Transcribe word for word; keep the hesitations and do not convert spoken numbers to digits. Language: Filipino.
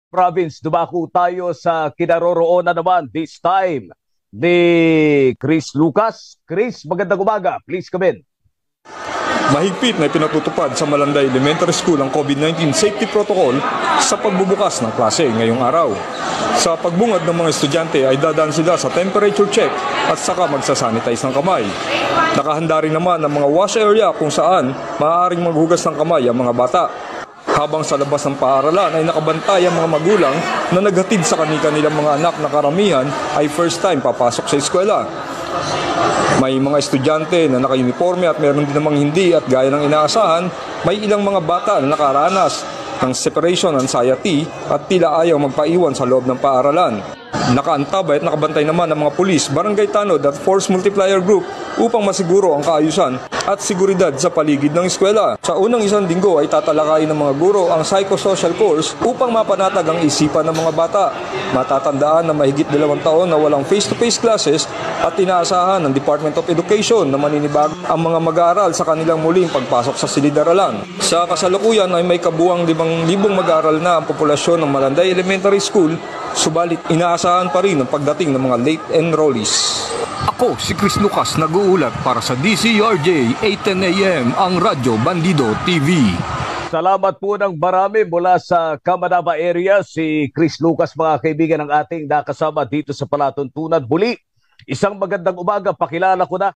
Province. Dumako tayo sa kinaroroonan naman this time ni Chris Lucas. Chris, magandang umaga. Please come in. Mahigpit na ipinatutupad sa Malanday Elementary School ang COVID nineteen safety protocol sa pagbubukas ng klase ngayong araw. Sa pagbungad ng mga estudyante ay dadaan sila sa temperature check at saka magsasanitize ng kamay. Nakahanda rin naman ang mga wash area kung saan maaaring maghugas ng kamay ang mga bata. Habang sa labas ng paaralan ay nakabantay ang mga magulang na naghatid sa kani-kanilang mga anak na karamihan ay first time papasok sa eskwela. May mga estudyante na naka-uniforme at meron din namang hindi at gaya ng inaasahan, may ilang mga bata na nakaranas ng separation anxiety at tila ayaw magpaiwan sa loob ng paaralan. Nakaantabay at nakabantay naman ng mga pulis, barangay tanod at force multiplier group upang masiguro ang kaayusan at seguridad sa paligid ng eskwela. Sa unang isang linggo ay tatalakayin ng mga guro ang psychosocial course upang mapanatag ang isipan ng mga bata. Matatandaan na mahigit dalawang taon na walang face-to-face classes at inaasahan ng Department of Education na maninibag ang mga mag-aaral sa kanilang muling pagpasok sa silid-aralan. Sa kasalukuyan ay may kabuang limang libong mag-aaral na ang populasyon ng Malanday Elementary School, subalit inaasahan pa rin ang pagdating ng mga late enrollees. Ako si Chris Lucas, nag-uulat para sa D C R J eight ten A M, ang Radyo Bandido T V. Salamat po ng marami mula sa Camanaba area, si Chris Lucas, mga kaibigan ng ating nakasama dito sa Palatuntunan. Muli, isang magandang umaga, pakilala ko na